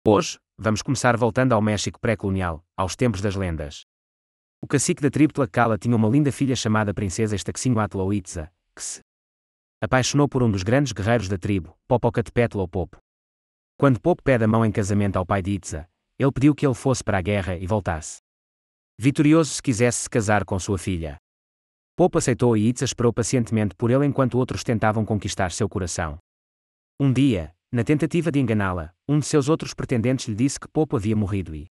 Hoje, vamos começar voltando ao México pré-colonial, aos tempos das lendas. O cacique da tribo Tlaxcala tinha uma linda filha chamada Princesa Estaquinhuatl ou Itza, que se apaixonou por um dos grandes guerreiros da tribo, Popocatépetl ou Popo. Quando Popo pede a mão em casamento ao pai de Itza, ele pediu que ele fosse para a guerra e voltasse vitorioso se quisesse se casar com sua filha. Popo aceitou e Itza esperou pacientemente por ele enquanto outros tentavam conquistar seu coração. Um dia, na tentativa de enganá-la, um de seus outros pretendentes lhe disse que Popo havia morrido e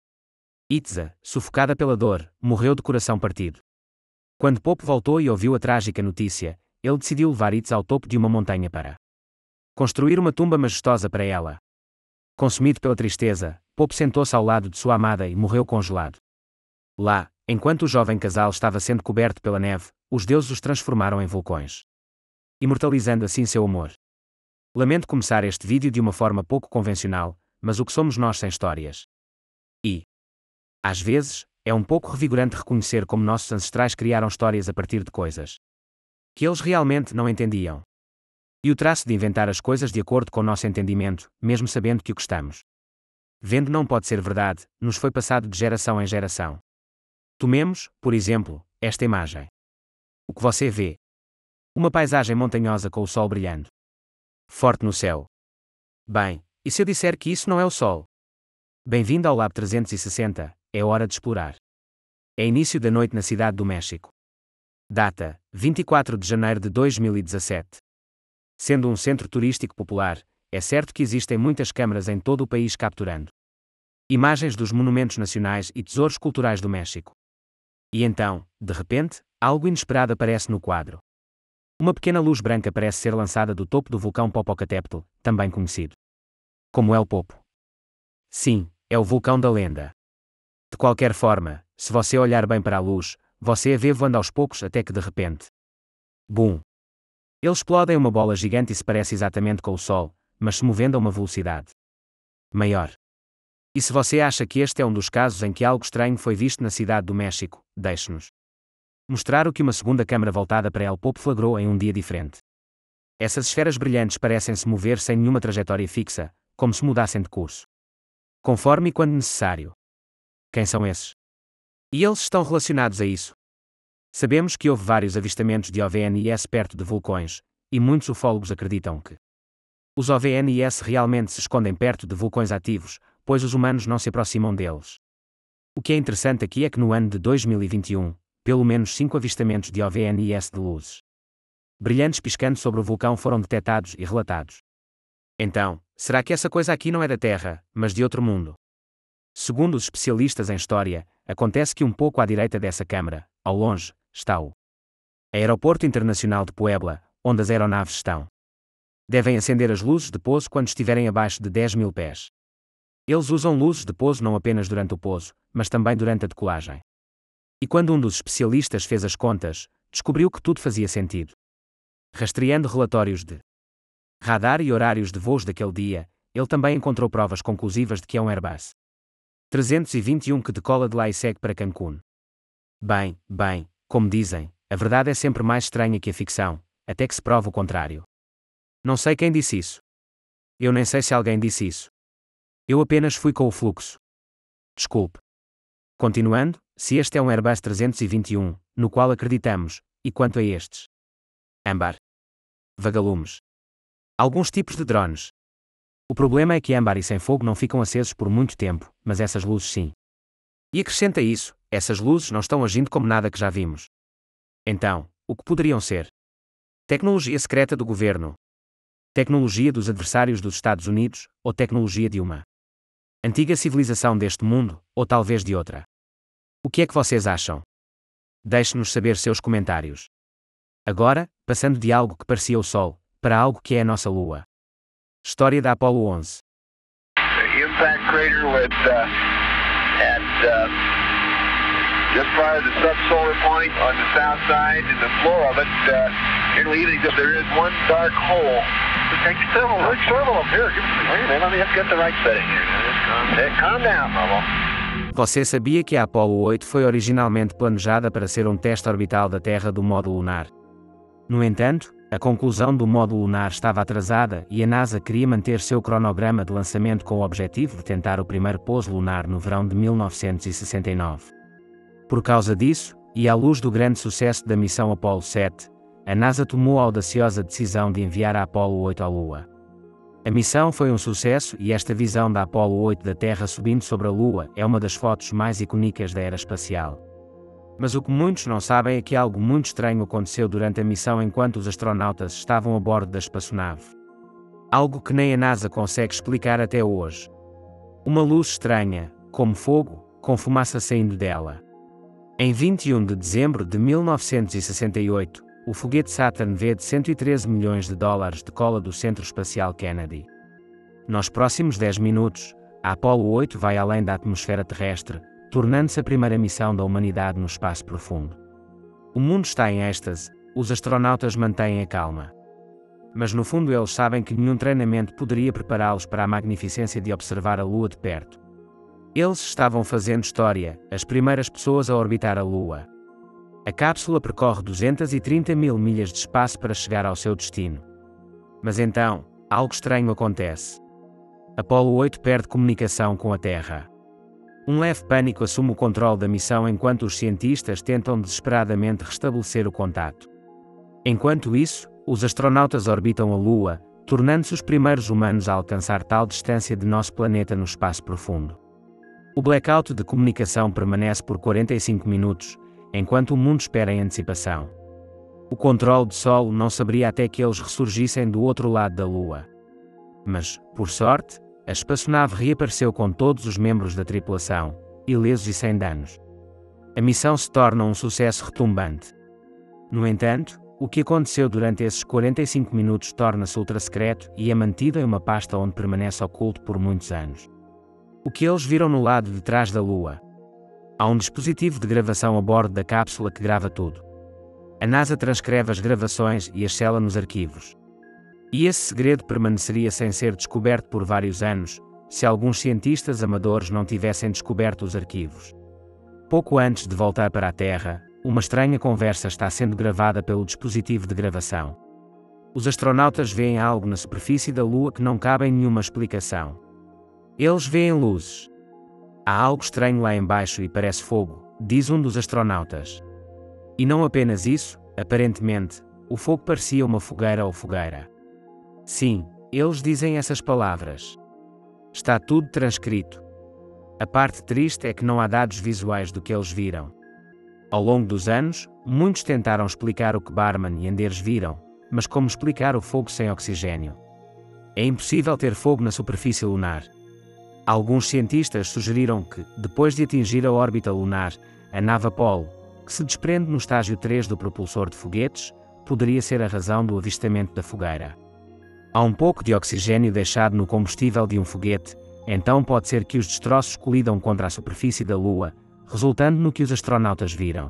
Itza, sufocada pela dor, morreu de coração partido. Quando Popo voltou e ouviu a trágica notícia, ele decidiu levar Itza ao topo de uma montanha para construir uma tumba majestosa para ela. Consumido pela tristeza, Popo sentou-se ao lado de sua amada e morreu congelado. Lá, enquanto o jovem casal estava sendo coberto pela neve, os deuses os transformaram em vulcões, imortalizando assim seu amor. Lamento começar este vídeo de uma forma pouco convencional, mas o que somos nós sem histórias? E, às vezes, é um pouco revigorante reconhecer como nossos ancestrais criaram histórias a partir de coisas que eles realmente não entendiam. E o traço de inventar as coisas de acordo com o nosso entendimento, mesmo sabendo que o que estamos vendo não pode ser verdade, nos foi passado de geração em geração. Tomemos, por exemplo, esta imagem. O que você vê? Uma paisagem montanhosa com o sol brilhando forte no céu. Bem, e se eu disser que isso não é o sol? Bem-vindo ao Lab 360, é hora de explorar. É início da noite na cidade do México. Data: 24 de janeiro de 2017. Sendo um centro turístico popular, é certo que existem muitas câmaras em todo o país capturando imagens dos monumentos nacionais e tesouros culturais do México. E então, de repente, algo inesperado aparece no quadro. Uma pequena luz branca parece ser lançada do topo do vulcão Popocatépetl, também conhecido como El Popo. Sim, é o vulcão da lenda. De qualquer forma, se você olhar bem para a luz, você a vê voando aos poucos até que de repente, bum! Ele explode em uma bola gigante e se parece exatamente com o Sol, mas se movendo a uma velocidade maior. E se você acha que este é um dos casos em que algo estranho foi visto na cidade do México, deixe-nos mostrar o que uma segunda câmara voltada para El Popo flagrou em um dia diferente. Essas esferas brilhantes parecem se mover sem nenhuma trajetória fixa, como se mudassem de curso, conforme e quando necessário. Quem são esses? E eles estão relacionados a isso? Sabemos que houve vários avistamentos de OVNIs perto de vulcões, e muitos ufólogos acreditam que os OVNIs realmente se escondem perto de vulcões ativos, pois os humanos não se aproximam deles. O que é interessante aqui é que no ano de 2021, pelo menos 5 avistamentos de OVNIs de luzes brilhantes piscando sobre o vulcão foram detectados e relatados. Então, será que essa coisa aqui não é da Terra, mas de outro mundo? Segundo os especialistas em história, acontece que um pouco à direita dessa câmara, ao longe, está o Aeroporto Internacional de Puebla, onde as aeronaves estão. Devem acender as luzes de pouso quando estiverem abaixo de 10.000 pés. Eles usam luzes de pouso não apenas durante o pouso, mas também durante a decolagem. E quando um dos especialistas fez as contas, descobriu que tudo fazia sentido. Rastreando relatórios de radar e horários de voos daquele dia, ele também encontrou provas conclusivas de que é um Airbus 321 que decola de lá e segue para Cancún. Bem, como dizem, a verdade é sempre mais estranha que a ficção, até que se prova o contrário. Não sei quem disse isso. Eu nem sei se alguém disse isso. Eu apenas fui com o fluxo. Desculpe. Continuando, se este é um Airbus 321, no qual acreditamos, e quanto a estes? Âmbar. Vagalumes. Alguns tipos de drones. O problema é que âmbar e sem fogo não ficam acesos por muito tempo, mas essas luzes sim. E acrescenta isso, essas luzes não estão agindo como nada que já vimos. Então, o que poderiam ser? Tecnologia secreta do governo? Tecnologia dos adversários dos Estados Unidos, ou tecnologia de uma antiga civilização deste mundo, ou talvez de outra? O que é que vocês acham? Deixe-nos saber seus comentários. Agora, passando de algo que parecia o Sol, para algo que é a nossa Lua. História da Apollo 11. Impact crater just prior to the subsolar point on the south side, and the floor of it, in the evening, there is one dark hole. Take several of them here. Wait a minute, let me just get the right setting here. Calm down, Bubble. Você sabia que a Apollo 8 foi originalmente planejada para ser um teste orbital da Terra do módulo lunar? No entanto, A conclusão do módulo lunar estava atrasada e a NASA queria manter seu cronograma de lançamento com o objetivo de tentar o primeiro pouso lunar no verão de 1969. Por causa disso, e à luz do grande sucesso da missão Apollo 7, a NASA tomou a audaciosa decisão de enviar a Apollo 8 à Lua. A missão foi um sucesso e esta visão da Apollo 8 da Terra subindo sobre a Lua é uma das fotos mais icônicas da era espacial. Mas o que muitos não sabem é que algo muito estranho aconteceu durante a missão enquanto os astronautas estavam a bordo da espaçonave. Algo que nem a NASA consegue explicar até hoje. Uma luz estranha, como fogo, com fumaça saindo dela. Em 21 de dezembro de 1968, o foguete Saturn V de $113 milhões decola do Centro Espacial Kennedy. Nos próximos 10 minutos, a Apollo 8 vai além da atmosfera terrestre, tornando-se a primeira missão da humanidade no espaço profundo. O mundo está em êxtase, os astronautas mantêm a calma. Mas no fundo eles sabem que nenhum treinamento poderia prepará-los para a magnificência de observar a Lua de perto. Eles estavam fazendo história, as primeiras pessoas a orbitar a Lua. A cápsula percorre 230 mil milhas de espaço para chegar ao seu destino. Mas então, algo estranho acontece. Apollo 8 perde comunicação com a Terra. Um leve pânico assume o controle da missão enquanto os cientistas tentam desesperadamente restabelecer o contato. Enquanto isso, os astronautas orbitam a Lua, tornando-se os primeiros humanos a alcançar tal distância de nosso planeta no espaço profundo. O blackout de comunicação permanece por 45 minutos, enquanto o mundo espera em antecipação. O controle de solo não se abria até que eles ressurgissem do outro lado da Lua. Mas, por sorte, a espaçonave reapareceu com todos os membros da tripulação, ilesos e sem danos. A missão se torna um sucesso retumbante. No entanto, o que aconteceu durante esses 45 minutos torna-se ultra-secreto e é mantido em uma pasta onde permanece oculto por muitos anos. O que eles viram no lado de trás da Lua? Há um dispositivo de gravação a bordo da cápsula que grava tudo. A NASA transcreve as gravações e as sela nos arquivos. E esse segredo permaneceria sem ser descoberto por vários anos, se alguns cientistas amadores não tivessem descoberto os arquivos. Pouco antes de voltar para a Terra, uma estranha conversa está sendo gravada pelo dispositivo de gravação. Os astronautas veem algo na superfície da Lua que não cabe em nenhuma explicação. Eles veem luzes. Há algo estranho lá embaixo e parece fogo, diz um dos astronautas. E não apenas isso, aparentemente, o fogo parecia uma fogueira ou fogueira. Sim, eles dizem essas palavras. Está tudo transcrito. A parte triste é que não há dados visuais do que eles viram. Ao longo dos anos, muitos tentaram explicar o que Barman e Anders viram, mas como explicar o fogo sem oxigênio? É impossível ter fogo na superfície lunar. Alguns cientistas sugeriram que, depois de atingir a órbita lunar, a nave Apollo, que se desprende no estágio 3 do propulsor de foguetes, poderia ser a razão do avistamento da fogueira. Há um pouco de oxigênio deixado no combustível de um foguete, então pode ser que os destroços colidam contra a superfície da Lua, resultando no que os astronautas viram.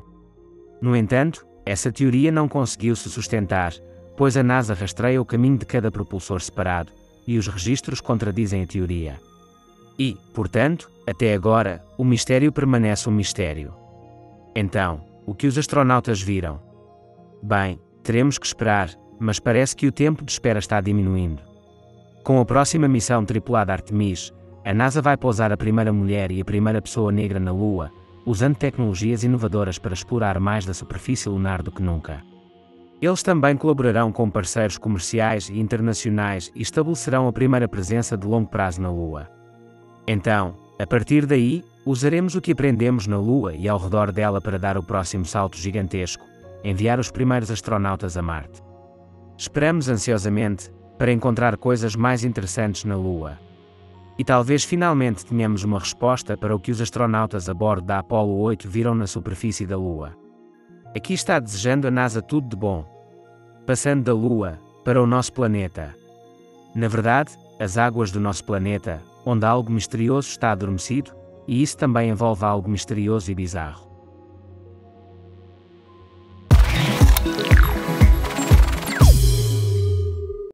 No entanto, essa teoria não conseguiu se sustentar, pois a NASA rastreia o caminho de cada propulsor separado, e os registros contradizem a teoria. E, portanto, até agora, o mistério permanece um mistério. Então, o que os astronautas viram? Bem, teremos que esperar, mas parece que o tempo de espera está diminuindo. Com a próxima missão tripulada Artemis, a NASA vai pousar a primeira mulher e a primeira pessoa negra na Lua, usando tecnologias inovadoras para explorar mais da superfície lunar do que nunca. Eles também colaborarão com parceiros comerciais e internacionais e estabelecerão a primeira presença de longo prazo na Lua. Então, a partir daí, usaremos o que aprendemos na Lua e ao redor dela para dar o próximo salto gigantesco, enviar os primeiros astronautas a Marte. Esperamos ansiosamente para encontrar coisas mais interessantes na Lua. E talvez finalmente tenhamos uma resposta para o que os astronautas a bordo da Apollo 8 viram na superfície da Lua. Aqui está desejando a NASA tudo de bom. Passando da Lua para o nosso planeta. Na verdade, as águas do nosso planeta, onde algo misterioso está adormecido, e isso também envolve algo misterioso e bizarro.